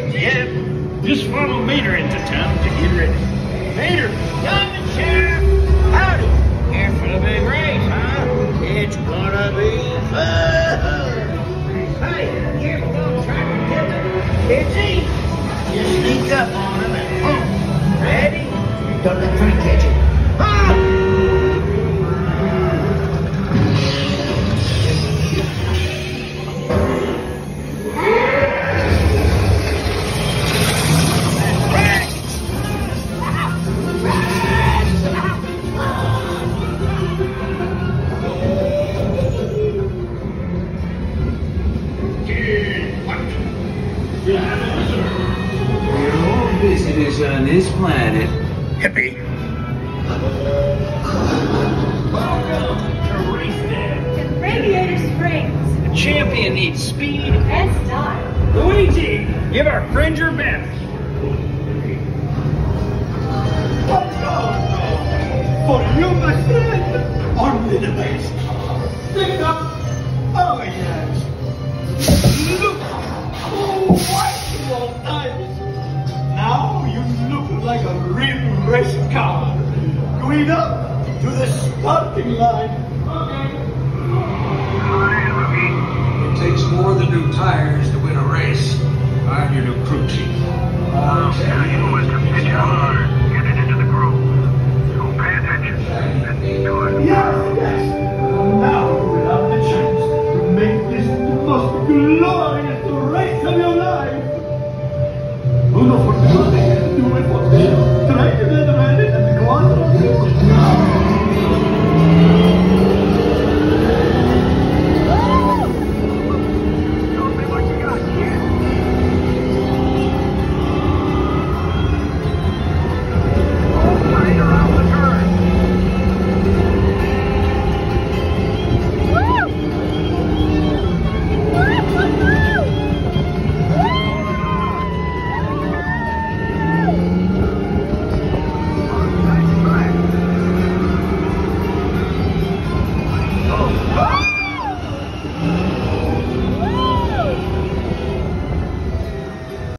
Yep. Just follow Mater into town to get ready. Mater! Young Sheriff! Howdy! Here for the big race, huh? It's gonna be fun! Hey, here we go, trying to kill it. It's easy. Just sneak up on him and boom. Ready? Don't let Frank catch you. Visitors on this planet. Hippie. Welcome to Race Day. To Radiator Springs. The champion needs speed. And style. Luigi, give our friend your best. For you, my friend, only the best. Pick up. Oh, yes. Look. Oh, wonderful times. Now you look like a real race car. Going up to the starting line. It takes more than new tires to win a race. I'm your new crew chief. I'll tell you what to pitch hard.